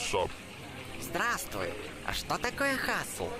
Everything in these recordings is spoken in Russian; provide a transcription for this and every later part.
Здравствуй. А что такое хасл?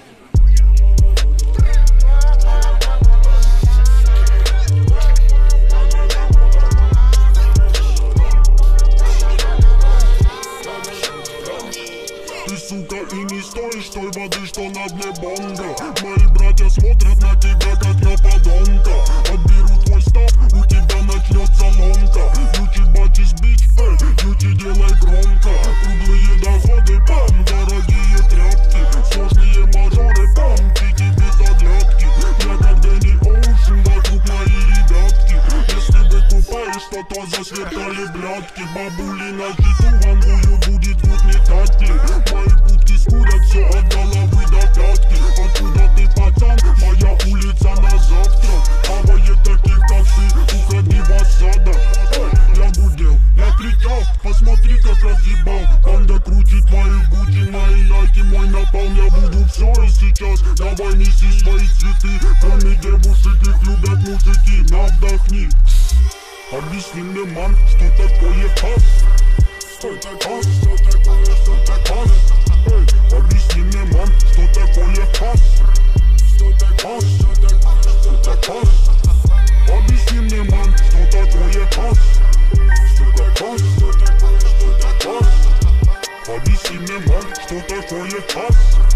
Ты, сука, и не стоишь той воды, что на дне бонга. Мои братья смотрят на тебя, как на подонка. Отберу твой став, у тебя начнется ломка. Ючи бачишь бич, ючи делай громко. Круглые доходы, пам, дорогие тряпки. Сложные мажоры, пам, чики без оглядки. Я как Дэнни Оушен, вокруг мои ребятки. Если вы купаешь, то засвертали блядки. Бабули на счету, вангую будет гуд метатели. Мои будки скурят все от головы до пятки. Откуда ты, пацан? Моя улица на завтра. Хавает таких, как ты, уходи в осадок. Я гудел, я кричал, посмотри, как разъебал. Банда крутит мои гучи, мои найки, мой напалм. Я буду все и сейчас, давай неси свои цветы. Кроме девушек, их любят мужики, на вдохни. Объясни мне, ман, что такое хас? Что такое, объясни мне, ман, что такое хас? Что такое, объясни мне, ман, что такое хас? Что такое, объясни мне, ман, что такое хас?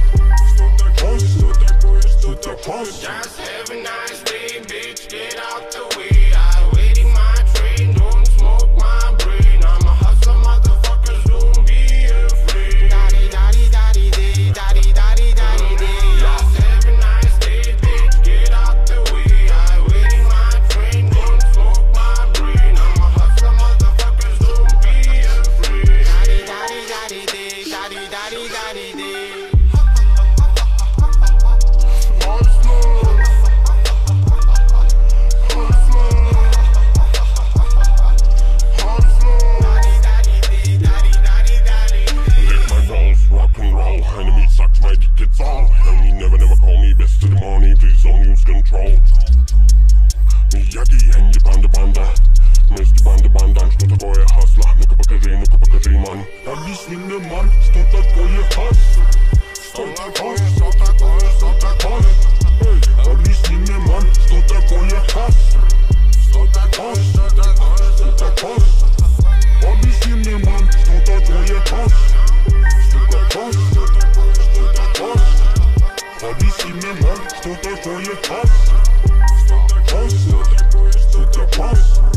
Что такое, Just have a nice day, bitch, get out the way. I'm waiting my train, don't smoke my brain. I'm a hustler, motherfuckers, don't be afraid. Daddy, daddy, daddy, day, daddy, daddy, daddy, day. Just have a nice day, bitch, get out the way. I'm waiting my train, don't smoke my brain. I'm a hustler, motherfuckers, don't be afraid. Daddy, daddy, daddy, day, daddy, daddy, daddy, day. Control. Miyagi, hängi банда. Вместе банда, что такое хасла? Ну-ка покажи, ман. Объясни мне, ман, что такое хас? Что такое, объясни мне, ман, что такое хас? Что такое, объясни мне, ман, что такое хас? Что такое, объясни мне, ман, что такое хас? Что такое,